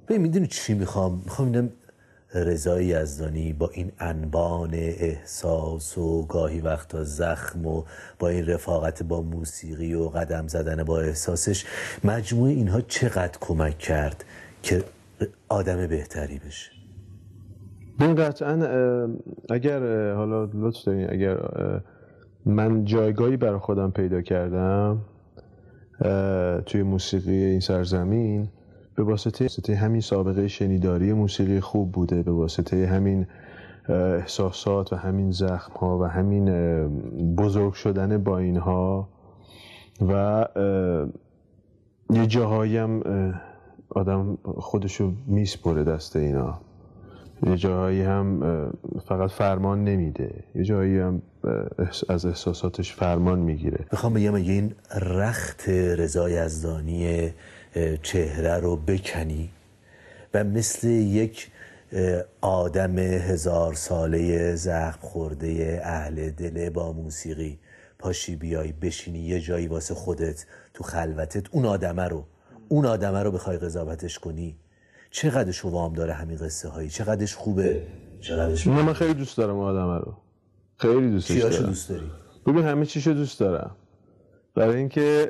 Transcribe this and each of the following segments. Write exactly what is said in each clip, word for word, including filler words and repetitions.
ببین میدونی چی میخوام؟ میخوام اینم رضا یزدانی با این انبان احساس و گاهی وقتا زخم و با این رفاقت با موسیقی و قدم زدن با احساسش، مجموع اینها چقدر کمک کرد که آدم بهتری بشه. ببین قطعا اگر حالا لطف دارین، اگر من جایگاهی برای خودم پیدا کردم توی موسیقی این سرزمین، به واسطه, واسطه همین سابقه شنیداری موسیقی خوب بوده، به واسطه همین احساسات و همین زخم ها و همین بزرگ شدن با اینها و یه جاهایی هم آدم خودشو میسپره دست اینا، یه جاهایی هم فقط فرمان نمیده، یه جاهایی هم از احساساتش فرمان میگیره. میخوام بگم این رخت رضا یزدانی چهره رو بکنی و مثل یک آدم هزار ساله زخم خورده اهل دل با موسیقی پاشی بیای بشینی یه جایی واسه خودت تو خلوتت، اون آدمه رو اون آدمه رو بخوای قضاوتش کنی، چقدرش وام داره همین قصه هایی، چقدرش خوبه، چقدرش من, من خیلی دوست دارم اون آدمه رو، خیلی دوستش دارم. چیاشو دوست داری؟ ببین همه چیشو دوست دارم، برای اینکه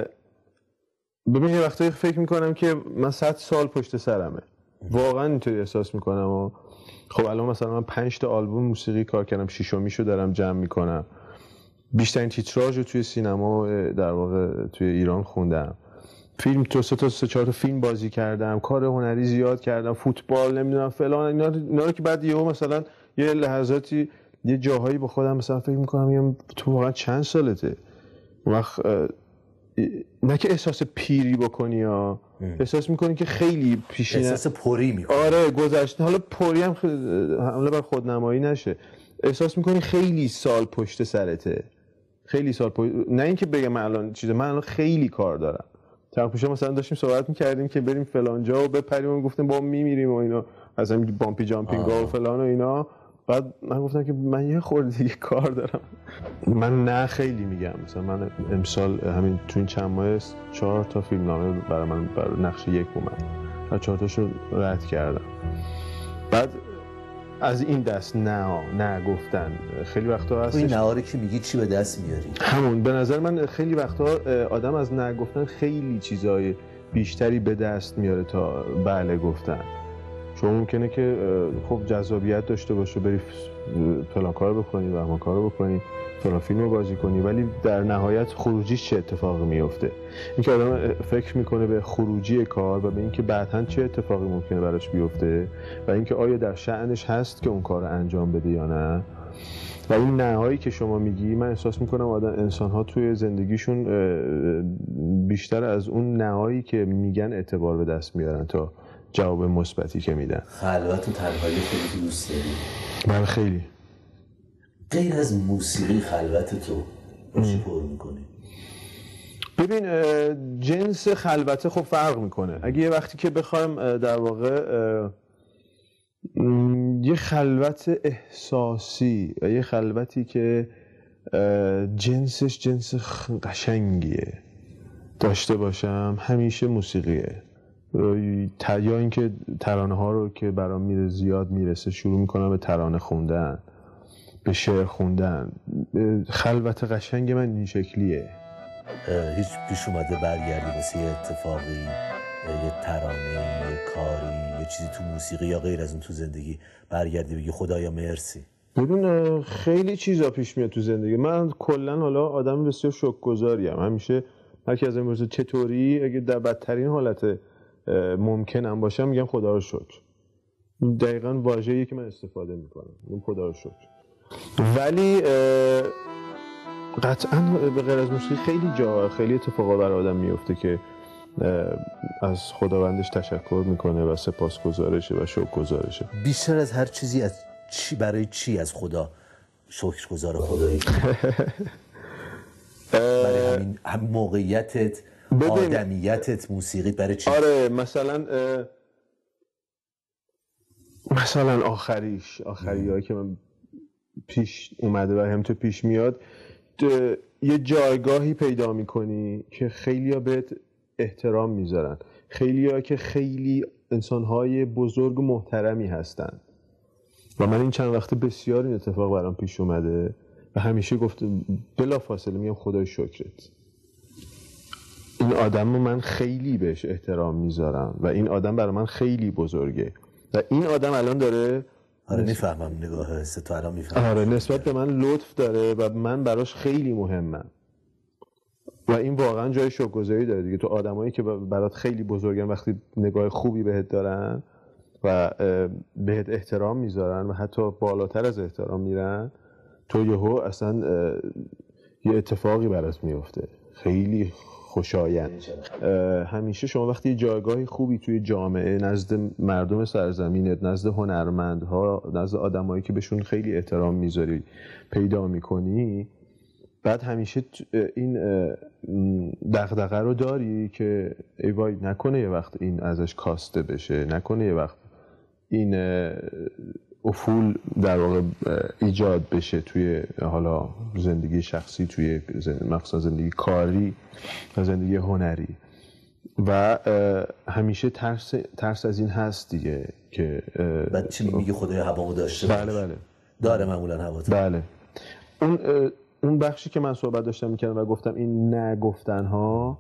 ببین یه وقتایی فکر میکنم که من صد سال پشت سرمه، واقعا اینطوری احساس میکنم. و خب الان مثلا من پنج تا آلبوم موسیقی کار کردم، شیشمیشو دارم جمع میکنم، بیشترین تیتراژ رو توی سینما در واقع توی ایران خوندم، فیلم تو سه تا سه چهار تا فیلم بازی کردم، کار هنری زیاد کردم، فوتبال نمیدونم فلان، اینا اینا رو که بعد یهو مثلا یه لحظاتی یه جاهایی با خودم مثلا فکر میکنم میگم تو واقعا چند سالته؟ وقت نه که احساس پیری بکنی یا احساس میکنی که خیلی پیشینه، احساس پری میکنی. آره گذشته، حالا پری هم حمله بر خودنمایی نشه، احساس میکنی خیلی سال پشت سرته، خیلی سال پشت... نه اینکه بگم من الان چیزه، من الان خیلی کار دارم. چند پیشا مثلا داشتیم صحبت میکردیم که بریم فلان جا و بپریم و گفتیم با میمیریم و اینا، از همین بامپی جامپینگ ها و فلان و اینا، بعد من گفتم که من یه خورده دیگه کار دارم. من نه خیلی میگم، مثلا من امسال همین تو این چند ماه چهار تا فیلم نامه برای من برای نقش یک اومد و چهار تاشو رد کردم. بعد از این دست نه نه گفتن خیلی وقتا هستش. این نهاری که میگی چی به دست میاری؟ همون به نظر من خیلی وقتا آدم از نه گفتن خیلی چیزای بیشتری به دست میاره تا بله گفتن. چون ممکنه که خب جذابیت داشته باشه، بری فلان کار بکنی و همان کار بکنی، فلان فیلم رو بازی کنی، ولی در نهایت خروجیش چه اتفاقی میفته؟ اینکه آدم فکر میکنه به خروجی کار و به اینکه بعداً چه اتفاقی ممکنه براش بیفته و اینکه آیا در شأنش هست که اون کار رو انجام بده یا نه. و این نهایی که شما میگی، من احساس میکنم آدم انسان‌ها توی زندگیشون بیشتر از اون نهایی که میگن اعتبار به دست میارن تا جواب مثبتی که میدن. خلوت و تنهایی خیلی دوست داری؟ من خیلی. غیر از موسیقی خلوت تو چی پر میکنی؟ ببین جنس خلوته خب فرق میکنه. اگه یه وقتی که بخوایم در واقع یه خلوت احساسی و یه خلوتی که جنسش جنس قشنگیه داشته باشم، همیشه موسیقیه. یا اینکه ترانه ها رو که برام میره زیاد میرسه شروع میکنم به ترانه خوندن، به شعر خوندن. خلوت قشنگ من این شکلیه. هیچ پیش اومده برگردی واسه یه اتفاقی، یه ترانه، یه کاری، یه چیزی تو موسیقی یا غیر از اون تو زندگی برگردی بگی خدایا مرسی؟ ببین خیلی چیزا پیش میاد تو زندگی من. کلا حالا آدم بسیار شکرگزاریم، همیشه هر کی از این میپرسه چطوری، اگه در بدترین حالت ممکنم باشم میگم خدا رو شکر. دقیقاً واژه‌ای که من استفاده میکنم، میگم خدا رو شکر. ولی قطعاً به غیر از موسیقی خیلی جا خیلی اتفاقا برای آدم میفته که از خداوندش تشکر میکنه و سپاسگزارشه و شکرگزارشه. بیشتر از هر چیزی از چی برای چی از خدا شکرگزار خدایی؟ برای همین هم موقعیتت، آدمیتت، موسیقی، برای چی؟ آره مثلا مثلا آخریش آخریایی که من پیش اومده و هم تو پیش میاد، یه جایگاهی پیدا میکنی که خیلیا بهت احترام میذارن، خیلیا که خیلی انسان‌های بزرگ و محترمی هستن و من این چند وقته بسیار این اتفاق برام پیش اومده و همیشه گفته بلا فاصله میگم خدای شکرت، این آدم رو من خیلی بهش احترام میذارم و این آدم برای من خیلی بزرگه و این آدم الان داره آره میفهمم نگاه حس تو الان میفهمم آره نسبت به من لطف داره و من براش خیلی مهمم و این واقعا جای شکرگزاری داره دیگه. تو آدمایی که برات خیلی بزرگن وقتی نگاه خوبی بهت دارن و بهت احترام میذارن و حتی بالاتر از احترام میرن، تو یهو اصلا یه اتفاقی برات میفته خیلی خوشایند. همیشه شما وقتی جایگاهی خوبی توی جامعه نزد مردم سرزمینت، نزد هنرمندها، نزد آدمایی که بهشون خیلی احترام میذاری پیدا میکنی، بعد همیشه این دغدغه رو داری که ای وای نکنه یه وقت این ازش کاسته بشه، نکنه یه وقت این افول در واقع ایجاد بشه توی حالا زندگی شخصی، توی مخصوصا زندگی کاری و زندگی هنری و همیشه ترس ترس از این هست دیگه که بعد چی میگه خدای هوامو داشته باشه. بله بله داره معمولا هوا. بله اون اون بخشی که من صحبت داشتم میکردم و گفتم این نگفتن ها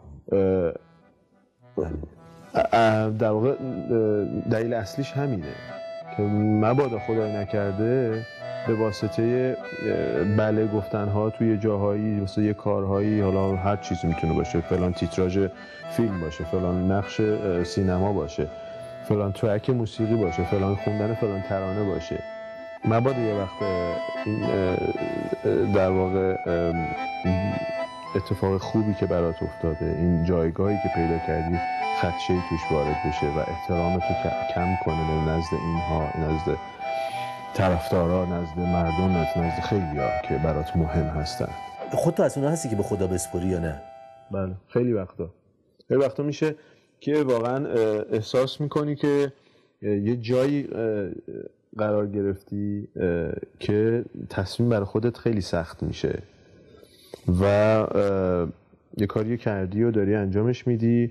در واقع دلیل اصلیش همینه که مبادا خدای نکرده به واسطه بله گفتن ها توی جاهایی واسه یه کارهایی، حالا هر چیزی میتونه باشه، فلان تیتراژ فیلم باشه، فلان نقش سینما باشه، فلان ترک موسیقی باشه، فلان خوندن فلان ترانه باشه، مبادا یه وقت این در واقع اتفاق خوبی که برات افتاده، این جایگاهی که پیدا کردی خدشه‌ای توش وارد بشه و احترامت رو کم کنه نزد اینها، نزد طرفدارا، نزد مردم، نزد خیلی‌ها که برات مهم هستن. خودت از اونها هستی که به خدا بسپری یا نه؟ بله خیلی وقتا خیلی وقتا میشه که واقعا احساس میکنی که یه جایی قرار گرفتی که تصمیم برای خودت خیلی سخت میشه و یه کاری کردی و داری انجامش میدی،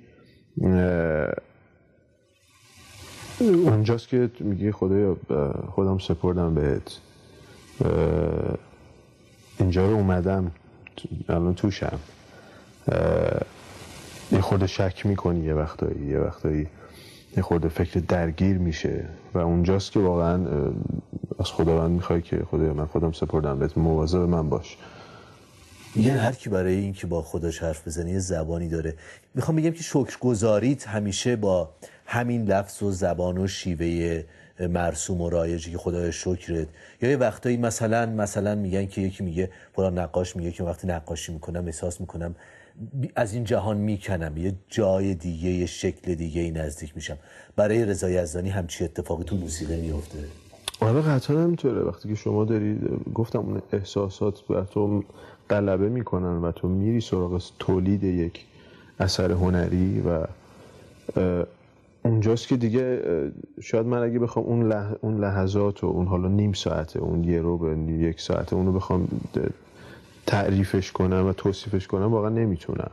اونجاست که میگی خدایا خودم سپردم بهت، اینجا رو اومدم الان توشم، یه خورده شک میکنی، یه وقتایی یه وقتایی یه خورده فکر درگیر میشه و اونجاست که واقعا از خداوند میخوای که خدایا من خودم سپردم بهت، مواظب من باش. میگن هر کی برای این که با خودش حرف بزنه یه زبانی داره. میخوام بگم که شکرگزاریت همیشه با همین لفظ و زبان و شیوه مرسوم و رایجی که خدای شکرت، یا یه وقتایی مثلا مثلا میگن که یکی میگه فلان نقاش میگه که وقتی نقاشی میکنم احساس میکنم از این جهان میکنم، یه جای دیگه، یه شکل دیگه ای نزدیک میشم. برای رضا یزدانی همچی اتفاقی تو موسیقی میفته؟ آره قطعا همینطوره. وقتی که شما داری گفتم اون احساسات بر تو غلبه میکنن و تو میری سراغ تولید یک اثر هنری و اونجاست که دیگه شاید من اگه بخوام اون لح... اون لحظات و اون حالا نیم ساعته، اون یه رو به یک ساعته اونو بخوام تعریفش کنم و توصیفش کنم واقعا نمیتونم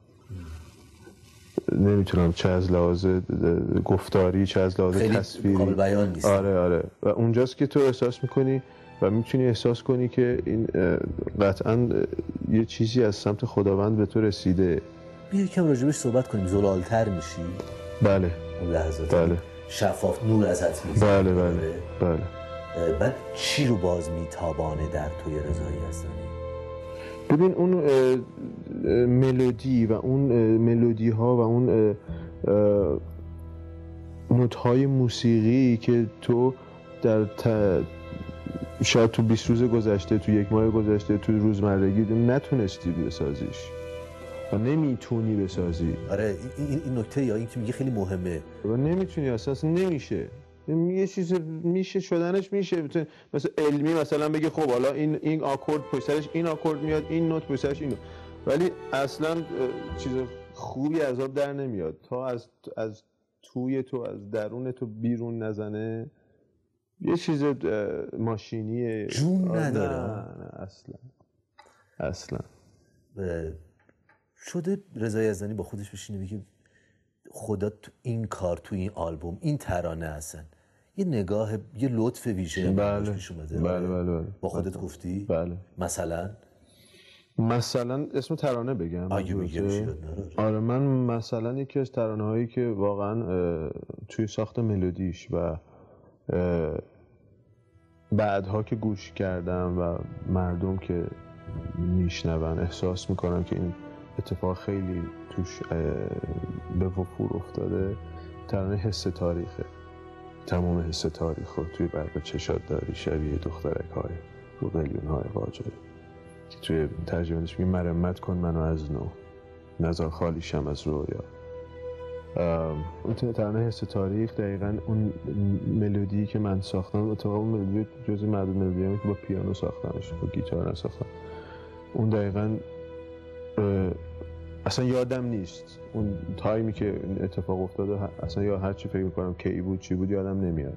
نمیتونم چه از لحاظ گفتاری چه از لحاظ تصویری قابل بیان نیست. آره آره و اونجاست که تو احساس میکنی و میتونی احساس کنی که این قطعا یه چیزی از سمت خداوند به تو رسیده. بیا یکم راجبش صحبت کنیم. زلالتر میشی؟ بله. اون لحظات بله. شفاف نور ازت میزنه. بله بله بله. بعد چی رو باز میتابانه در توی رضا یزدانی؟ ببین اون ملودی و اون ملودی ها و اون نوت های موسیقی که تو در ت... شاید تو بیست روز گذشته، تو یک ماه گذشته، تو روزمرگی نتونستی بسازیش و نمیتونی بسازی. آره این این نکته یا این که میگه خیلی مهمه و نمیتونی اساسا نمیشه. یه چیز میشه شدنش میشه مثلا علمی مثلا بگه خب حالا این این آکورد پشت سرش این آکورد میاد، این نوت پشت سرش این نوت، ولی اصلا چیز خوبی از آب در نمیاد تا از از توی تو از درون تو بیرون نزنه. یه چیز ماشینیه، جون نداره. نه, نه اصلا اصلا شده رضا یزدانی با خودش بشینه بگه خدا تو این کار، تو این آلبوم، این ترانه هستن یه نگاه، یه لطف ویژه بله. پیش اومده؟ بله بله بله. با خودت گفتی؟ بله. مثلا مثلا اسم ترانه بگم؟ اگه بگم. آره من مثلا یکی از ترانه هایی که واقعا توی ساخت ملودیش و بعدها که گوش کردم و مردم که میشنون احساس میکنم که این اتفاق خیلی توش به وفور افتاده، ترانه حس تاریخه. تمام حس تاریخ رو توی برق چشات داری، شبیه دخترک های رو قلیون های قاجاری که توی ترجمهش میگه مرمت کن منو از نو، نزار خالیشم از رویا. اون ترانه حس تاریخ دقیقاً اون ملودی که من ساختم، اتفاقا اون ملودی جزء معدود ملودیامه که با پیانو ساختمش، با گیتار نساختم. اون دقیقاً اصلا یادم نیست اون تایمی که اتفاق افتاده، اصلا یا هر چی فکر میکنم کی بود چی بود یادم نمیاد.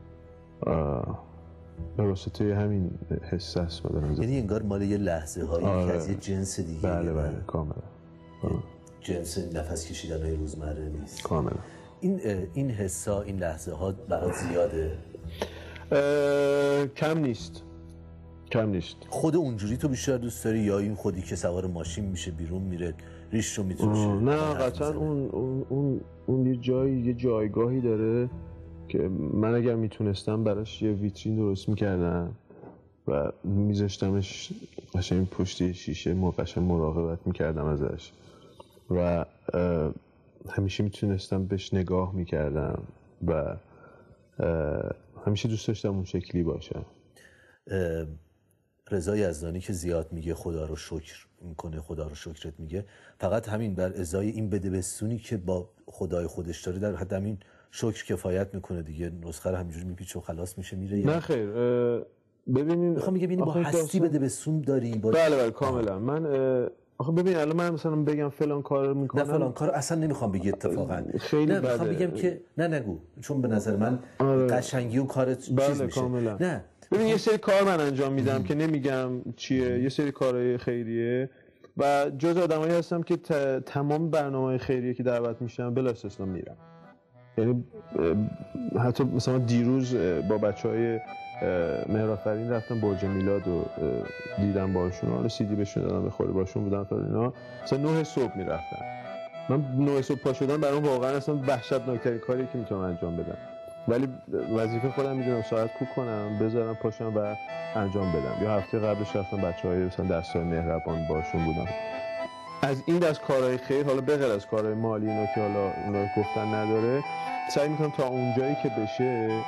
به واسطه همین حس است بدنم. یعنی انگار مال یه لحظه هایی آره. که از یه جنس دیگه. بله بله کاملا. جنس نفس کشیدن های روزمره نیست. کاملا. این این حسا، این لحظه ها برات زیاده؟ کم نیست. کم نیست. خود اونجوری تو بیشتر دوست داری یا این خودی که سوار ماشین میشه بیرون میره ریش رو میتوشه؟ نه قطعا اون اون اون اون یه جایی یه جایگاهی داره که من اگر میتونستم براش یه ویترین درست میکردم و میذاشتمش قشنگ پشت شیشه قشنگ مراقبت میکردم ازش و همیشه میتونستم بهش نگاه میکردم و همیشه دوست داشتم اون شکلی باشه. رضا یزدانی که زیاد میگه خدا رو شکر میکنه، خدا رو شکرت میگه، فقط همین بر ازای این بده بستونی که با خدای خودش داره در حد همین شکر کفایت میکنه دیگه؟ نسخه رو همینجوری میپیچه و خلاص میشه میره؟ نه خیر. ببینین میخوام میگم یعنی با هستی بده بستون داری با... بله بله کاملا. من آخه ببین الان من مثلا بگم فلان کار میکنم، نه فلان کار اصلا نمیخوام بگی اتفاقا خیلی نه بده. میخوام بگم که نه نگو، چون به نظر من آره. قشنگی اون کارت بله چیز میشه. کاملا. نه ببین یه سری کار من انجام میدم که نمیگم چیه، یه سری کارهای خیریه و جز آدمایی هستم که ت... تمام برنامه‌های خیریه که دعوت میشم بلا استثنا میرم. یعنی حتی مثلا دیروز با بچهای مهرآفرین رفتم برج میلاد و دیدم باشون، حالا سی دی بهشون دادم بخوره باشون بودم تا اینا، مثلا نه صبح میرفتم. من نه صبح پا شدم برام واقعا اصلا وحشتناکترین کاری که میتونم انجام بدم، ولی وظیفه خودم میدونم ساعت کوک کنم بذارم پاشم و انجام بدم. یا هفته قبلش رفتم بچهای مثلا دستای مهربان باشون بودم. از این دست کارهای خیر، حالا به غیر از کارهای مالی اینا که حالا اونا گفتن نداره، سعی میکنم تا اونجایی که بشه،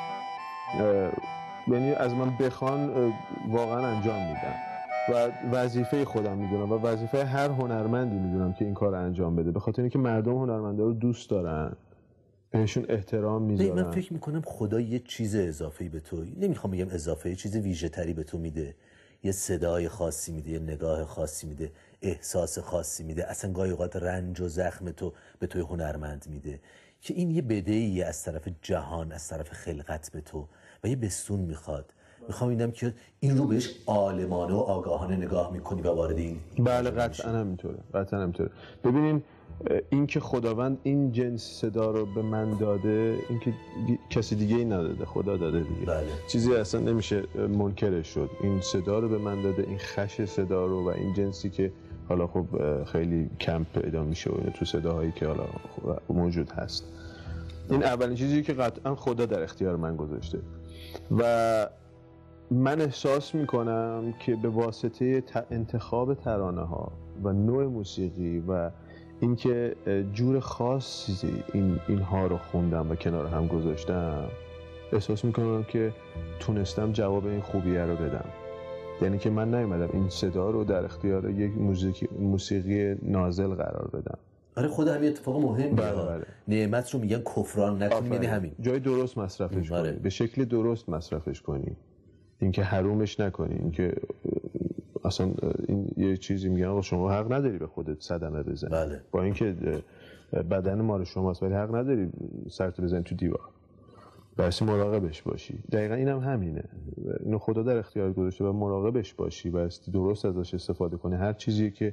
یعنی از من بخوان واقعا انجام میدم و وظیفه خودم میدونم و وظیفه هر هنرمندی میدونم که این کار انجام بده، به خاطر اینکه مردم هنرمندا رو دوست دارن، بهشون احترام میذارن. من فکر میکنم خدا یه چیز اضافه‌ای به تو، نمیخوام بگم اضافه، یه چیز ویژه‌تری به تو میده، یه صدای خاصی میده، یه نگاه خاصی میده، احساس خاصی میده، اصلا گاهی اوقات رنج و زخم تو به توی هنرمند میده که این یه بدهی از طرف جهان، از طرف خلقت به تو و یه بستون میخواد. میخوام اینم که این رو بهش عالمانه و آگاهانه نگاه میکنی و وارد این. بله قطعا همینطوره، قطعا همینطوره. ببینین این که خداوند این جنس صدا رو به من داده، این که کسی دیگه ای نداده، خدا داده دیگه. بله. چیزی اصلا نمیشه منکرش شد. این صدا رو به من داده، این خش صدا رو و این جنسی که حالا خب خیلی کم پیدا میشه تو صداهایی که حالا موجود هست. این اولین چیزی که قطعا خدا در اختیار من گذاشته و من احساس میکنم که به واسطه انتخاب ترانه ها و نوع موسیقی و اینکه جور خاصی این اینها رو خوندم و کنار هم گذاشتم، احساس میکنم که تونستم جواب این خوبیه رو بدم. یعنی که من نیومدم این صدا رو در اختیار یک موسیقی موسیقی نازل قرار بدم. آره خدا همین اتفاق مهمه. بله بله. نعمت رو میگن کفران نکنی، یعنی همین جای درست مصرفش کنی، به شکل درست مصرفش کنی، اینکه حرومش نکنی، اینکه اصلا این یه چیزی میگن آقا شما حق نداری به خودت صدمه بزنی. بله. با اینکه بدن مال شماست ولی حق نداری سرت بزنی تو دیوار. بس مراقبش باشی. دقیقاً اینم هم همینه. اینو خدا در اختیار گذاشته و مراقبش باشی و درست ازش استفاده کنی. هر چیزی که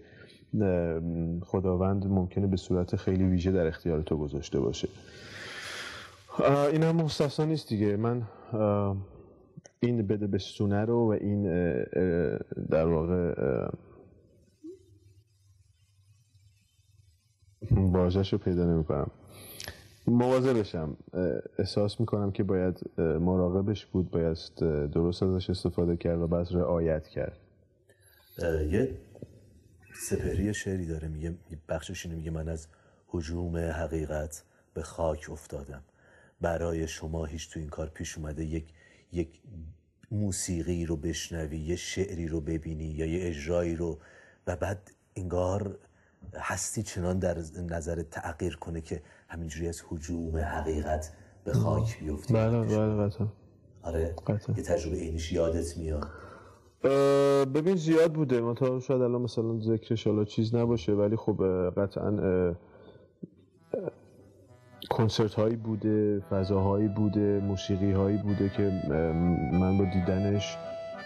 خداوند ممکنه به صورت خیلی ویژه در اختیار تو گذاشته باشه. این هم مستثنا نیست دیگه. من این بده بستونه رو و این در واقع واژه‌ش رو پیدا نمی‌کنم، مواظبشم. احساس میکنم که باید مراقبش بود، باید درست ازش استفاده کرد و باید رعایت کرد. یه سپهری شعری داره، میگه بخشش اینه، میگه من از هجوم حقیقت به خاک افتادم. برای شما هیچ تو این کار پیش اومده یک یک موسیقی رو بشنوی، یه شعری رو ببینی یا یه اجرایی رو و بعد انگار هستی چنان در نظر تغییر کنه که همینجوری از هجوم حقیقت به خاک بیفتی؟ بله بله قطعا. آره قطعا. یه تجربه اینش یادت میاد؟ ببین زیاد بوده، من تا شاید الان مثلا ذکرش حالا چیز نباشه، ولی خب قطعا کنسرت هایی بوده، فضاهایی بوده، موسیقی هایی بوده که من با دیدنش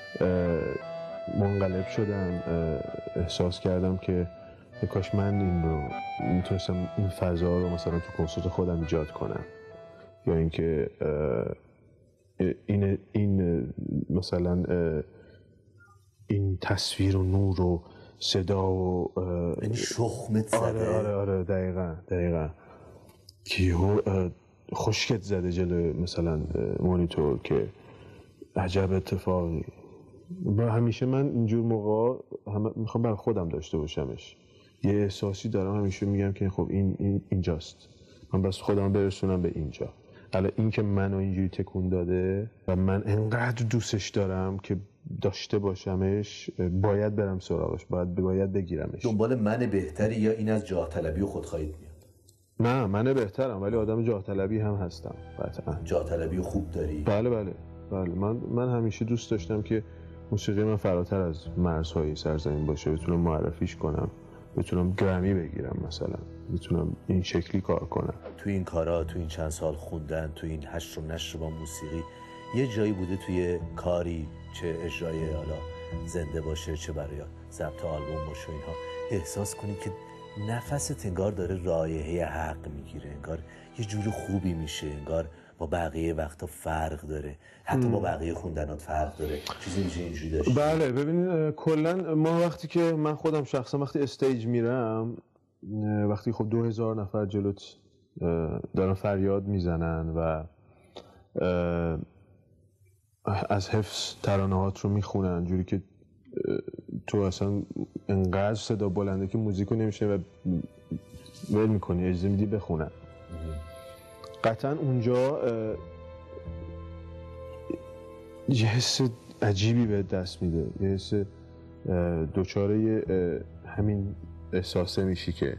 منقلب شدم، احساس کردم که کاش من این رو میتونستم این فضا رو مثلا تو کنسرت خودم ایجاد کنم، یا اینکه این این مثلا این تصویر و نور و صدا و این شخمت زده. آره آره آره دقیقاً دقیقاً که خشکت زده جلو مثلا مانیتور که عجب اتفاقی. و همیشه من اینجور موقع هم میخوام برای خودم داشته باشمش، یه احساسی دارم، همیشه میگم که خب این, این اینجاست، من بس خودم برسونم به اینجا. الان این که منو اینجوری تکون داده و من انقدر دوستش دارم که داشته باشمش، باید برم سراغش، باید باید بگیرمش. دنبال من بهتری یا این از جاه طلبی و خودخواهی میاد؟ نه من بهترم، ولی آدم جاه طلبی هم هستم قطعا. جاه طلبی و خوب داری؟ بله بله بله. من من همیشه دوست داشتم که موسیقی من فراتر از مرزهای سرزمین باشه، بتونم معرفیش کنم، بتونم گرمی بگیرم، مثلا بتونم این شکلی کار کنم. تو این کارا، تو این چند سال خوندن، تو این حشر و نشر با موسیقی، یه جایی بوده توی کاری، چه اجرای حالا زنده باشه چه برای ضبط آلبوم باشه، اینها احساس کنی که نفست انگار داره رایحه حق میگیره، انگار یه جور خوبی میشه، انگار با بقیه وقتا فرق داره، حتی با بقیه خوندنات فرق داره، چیزی میشه اینجوری داشت؟ بله ببینید کلا ما وقتی که من خودم شخصا وقتی استیج میرم، وقتی خب دو هزار نفر جلوت دارن فریاد میزنن و از حفظ ترانه‌هات رو میخونن جوری که تو اصلا انقدر صدا بلنده که موزیکو نمیشه و ول میکنی، اجازه میدی بخونن. قطعا اونجا یه حس عجیبی به دست میده، یه حس دوچاره همین احساسه میشی که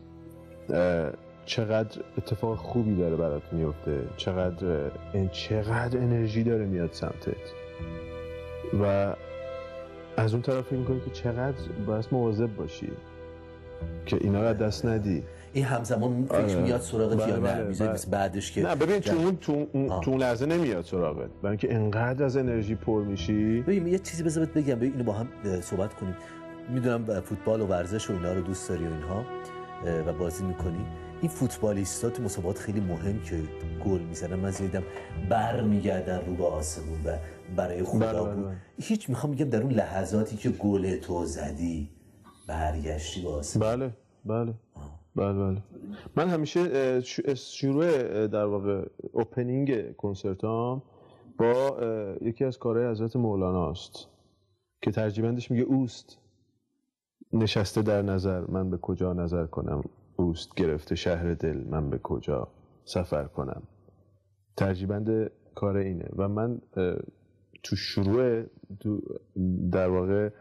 چقدر اتفاق خوبی داره برات میفته، چقدر چقدر انرژی داره میاد سمتت، و از اون طرف فکر می‌کنی که چقدر باید مواظب باشی که اینا رو دست ندی. این همزمان فکر میاد سراغت یا نه میذاری بعدش که نه ببین تو اون تو اون لحظه نمیاد سراغت، برای اینکه انقدر از انرژی پر میشی. ببین یه چیزی بذار بهت بگم، ببین اینو با هم صحبت کنیم. میدونم فوتبال و ورزش و اینا رو دوست داری و اینها و بازی میکنی. این فوتبالیستا تو مسابقات خیلی مهم که گل میزنن، من دیدم بر میگردن رو به آسمون و برای خدا بود. هیچ میخوام میگم در اون لحظاتی که گل تو زدی برگشتی به آسمون. بله بله بله بله. من همیشه شروع در واقع اوپنینگ کنسرتام با یکی از کارهای حضرت مولانا است که ترجمه‌اش میگه اوست نشسته در نظر من به کجا نظر کنم، اوست گرفته شهر دل من به کجا سفر کنم. ترجیبند کار اینه و من تو شروع تو در واقع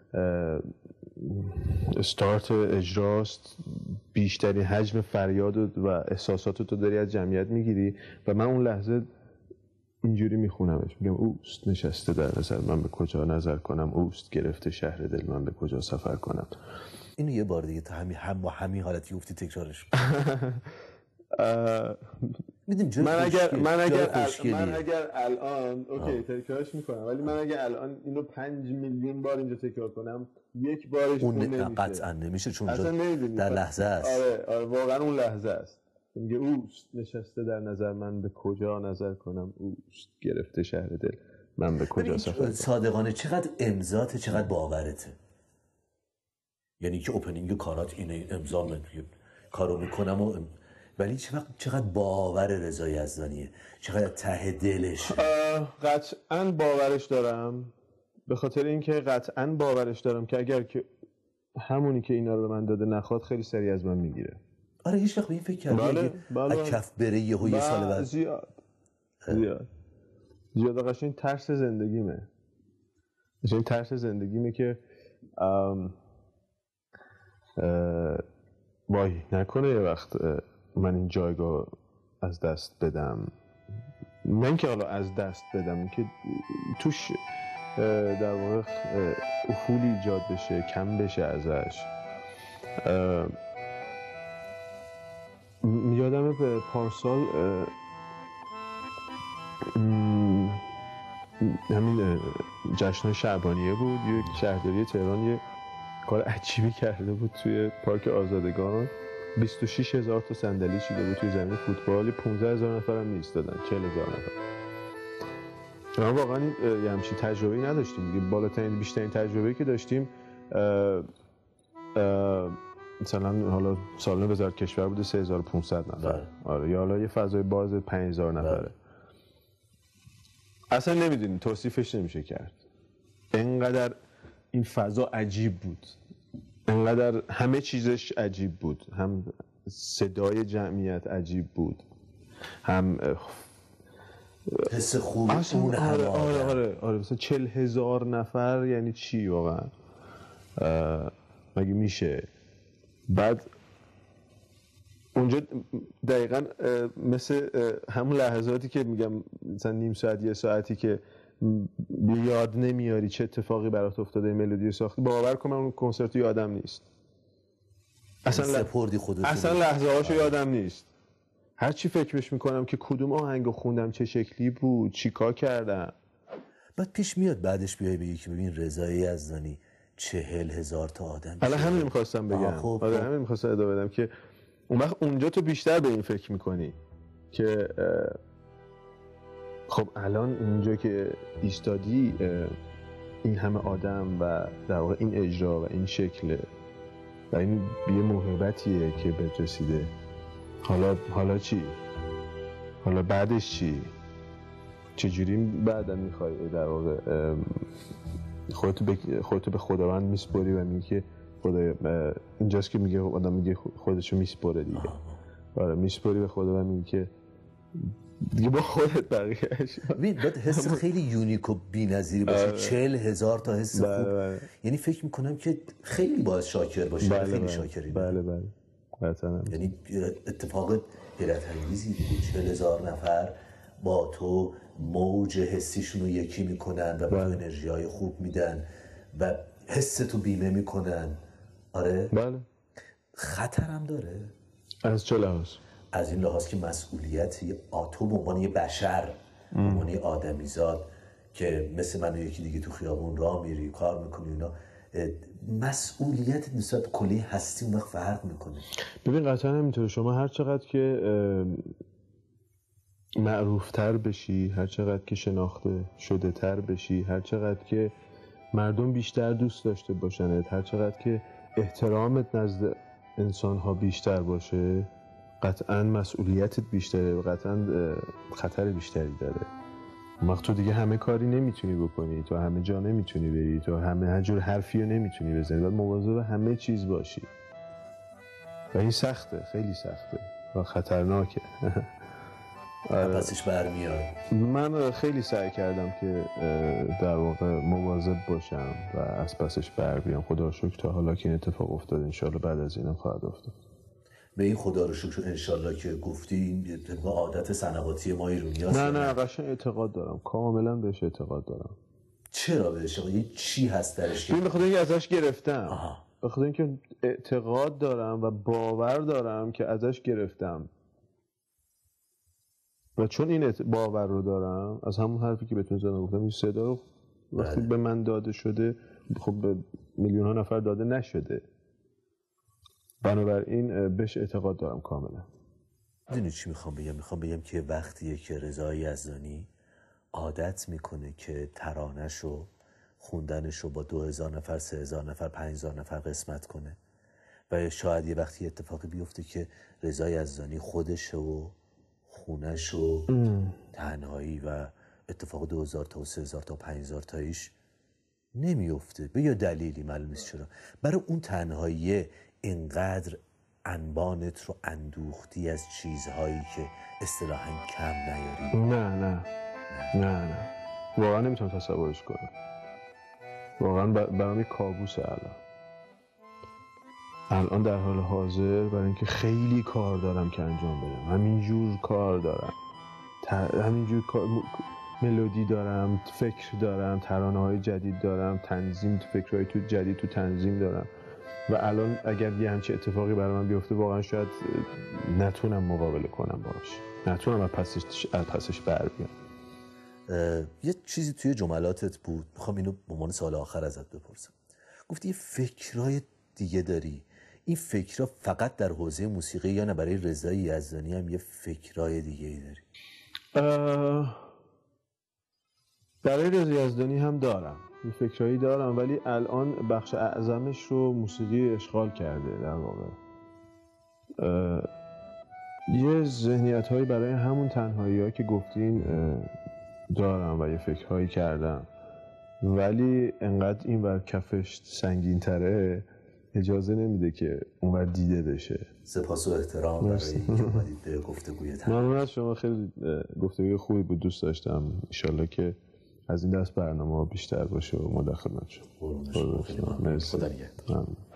استارت اجراست، بیشترین حجم فریاد و احساسات تو داری از جمعیت میگیری و من اون لحظه اینجوری میخونمش، میگم اوست نشسته در نظر من به کجا نظر کنم، اوست گرفته شهر دل من به کجا سفر کنم. اینو یه بار دیگه تا همین هم با همین حالتی گفتی تکرارش میدونی من اگر من اگر ال... خوشگلیه. من اگر الان اوکی تکرارش میکنم، ولی من اگر الان اینو پنج میلیون بار اینجا تکرار کنم یک بارش اون, اون نمیشه. قطعا نمیشه چون اصلا نمیدونی در لحظه است. آره آره واقعا اون لحظه است. میگه اوست نشسته در نظر من به کجا نظر کنم، اوست گرفته شهر دل من به کجا سفر کنم. صادقانه چقدر امضاته چقدر باورته. یعنی که اوپنینگ کارات اینه، امضا میکنم کارو میکنم و ام... ولی چقدر چقدر باور رضا یزدانیه، چقدر ته دلش. قطعاً باورش دارم، به خاطر اینکه قطعاً باورش دارم که اگر که همونی که اینا رو به من داده نخواد خیلی سریع از من میگیره. آره هیچ وقت به این فکر کردی بله بله از کف بره یهو یه سال بعد؟ زیاد زیاد زیاد قشنگ ترس زندگیمه. قشنگ ترس زندگیمه که ام وای نکنه یه وقت من این جایگاه از دست بدم. نه اینکه حالا از دست بدم، که توش در واقع افولی ایجاد بشه، کم بشه ازش. یادمه به پارسال همین جشن‌های شعبانیه بود، یک شهرداری تهران یه کار عجیبی کرده بود توی پارک آزادگان. بیست و شش هزار تا صندلی چیده بود توی زمین فوتبال، پانزده هزار نفر هم ایستادن، چهل هزار نفر. ما واقعا یه همچین تجربه‌ای نداشتیم دیگه. بالاترین بیشترین تجربه‌ای که داشتیم اه اه مثلا حالا سالن وزارت کشور بوده سه هزار و پانصد نفر. آره یا حالا یه فضای باز پنج هزار نفره. اصلا نمیدونیم توصیفش نمیشه کرد. اینقدر این فضا عجیب بود، انقدر همه چیزش عجیب بود، هم صدای جمعیت عجیب بود، هم حس خوب اون. آره آره آره آره مثلا چهل هزار نفر یعنی چی واقعا؟ مگه میشه؟ بعد اونجا دقیقاً مثل همون لحظاتی که میگم مثلا نیم ساعت یه ساعتی که یاد نمیاری چه اتفاقی برات افتاده، ملودی ساختی، باور کن من اون کنسرت یادم نیست اصلا. سپردی خودت اصلا لحظه هاشو یادم نیست. هر چی فکرش میکنم که کدوم آهنگو خوندم، چه شکلی بود، چی کار کردم. بعد پیش میاد بعدش بیای بگی که ببین رضا یزدانی چهل هزار تا آدم. حالا همین میخواستم بگم. خب آره همین میخواستم ادامه بدم که اون وقت اونجا تو بیشتر به این فکر میکنی که خب الان اینجا که ایستادی این همه آدم و در واقع این اجرا و این شکل و این یه موهبتیه که بهت رسیده. حالا حالا چی؟ حالا بعدش چی؟ چجوری بعدا میخوای در واقع خودتو به خودتو به خداوند میسپاری و میگی که خدای اینجاست که میگه آدم میگه خودشو میسپره دیگه. آره میسپاری به خداوند، میگی که دیگه با خودت بقیه‌اش. ببین باید حس خیلی یونیک و بی‌نظیری باشه. چهل هزار تا حس خوب. بله. یعنی فکر میکنم که خیلی باید شاکر باشی. بله خیلی بله. شاکری. بله بله قطعاً. یعنی اتفاق حیرت انگیزی بود. چهل هزار نفر با تو موج حسیشون رو یکی میکنن و به انرژی های خوب میدن و حس تو بیمه میکنن. آره بله. خطرم داره. از چه لحاظ؟ از این لحاظ که مسئولیت یه آتو به عنوان یه بشر، به عنوان یه آدمیزاد که مثل من و یکی دیگه تو خیابون راه میری کار میکنی اینا، مسئولیت نسبت کلی هستی اون وقت فرق میکنه. ببین قطعا همینطوره. شما هر چقدر که معروفتر بشی، هر چقدر که شناخته شده تر بشی، هر چقدر که مردم بیشتر دوست داشته باشنت، هر چقدر که احترامت نزد انسان ها بیشتر باشه، قطعا مسئولیتت بیشتره و قطعا خطر بیشتری داره. وقت تو دیگه همه کاری نمیتونی بکنی، تو همه جا نمیتونی بری، تو همه هر جور حرفی رو نمیتونی بزنی، باید مواظب همه چیز باشی و این سخته، خیلی سخته و خطرناکه. آره. پسش برمیاد. من خیلی سعی کردم که در واقع مواظب باشم و از پسش بر بیام. خدا رو شکر تا حالا که این اتفاق افتاد، انشالله بعد از اینم خواهد افتاد. به این خدا رو شکر انشالله که گفتی این طبق عادت صنواتی ما ایرانی هست. نه نه قشنگ اعتقاد دارم، کاملا بهش اعتقاد دارم. چرا بهش؟ یه چی هست درش که بخاطر خدا اینکه ازش گرفتم، بخاطر اینکه اعتقاد دارم و باور دارم که ازش گرفتم. و چون این باور رو دارم، از همون حرفی که بهتون زدم گفتم این صدا رو وقتی بله. به من داده شده، خب به میلیون ها نفر داده نشده، بنابراین بهش اعتقاد دارم کاملا. میدونی چی میخوام بگم؟ میخوام بگم که وقتیه که رضا یزدانی عادت میکنه که ترانه‌شو خوندنشو با دو هزار نفر، سه هزار نفر، پنج هزار نفر قسمت کنه و شاید یه وقتی اتفاقی بیفته که رضا یزدانی خودشه و خونش و تنهایی و اتفاق دو هزار تا و سه هزار تا و پنج هزار تاییش نمیفته به یه دلیلی معلوم نیست چرا، برای اون تنهایی اینقدر انبانت رو اندوختی از چیزهایی که اصطلاحاً کم نیاری؟ نه نه نه نه واقعا نمیتونم تصورش کنم. واقعا برام یک کابوسه الان الان در حال حاضر، برای اینکه خیلی کار دارم که انجام بدم، همینجور کار دارم، همینجور کار... ملودی دارم، فکر دارم، ترانه‌های جدید دارم، تنظیم، فکرهای تو جدید تو تنظیم دارم و الان اگر یه همچین اتفاقی برای من بیفته واقعا شاید نتونم مقابله کنم باش، نتونم از پسش از پسش بر بیام. یه چیزی توی جملاتت بود، میخوام اینو به عنوان سوال آخر ازت بپرسم. گفتی یه فکرای دیگه داری، این فکرها فقط در حوزه موسیقی یا نه برای رضا یزدانی هم یه فکرای دیگه ای داری؟ برای رضا یزدانی هم دارم، این فکرایی دارم، ولی الان بخش اعظمش رو موسیقی اشغال کرده. در واقع یه ذهنیت هایی برای همون تنهایی ها که گفتین دارم و یه فکرهایی کردم، ولی انقدر این بر کفش سنگین تره اجازه نمیده که اونور دیده بشه. سپاس و احترام برای اینکه اومدید به گفتگوی تنها. ممنون از شما، خیلی گفتگوی خوبی بود، دوست داشتم. انشالله که از این دست برنامه ها بیشتر باشه و ما در خدمت شما. مرسی. خدا نگهدار.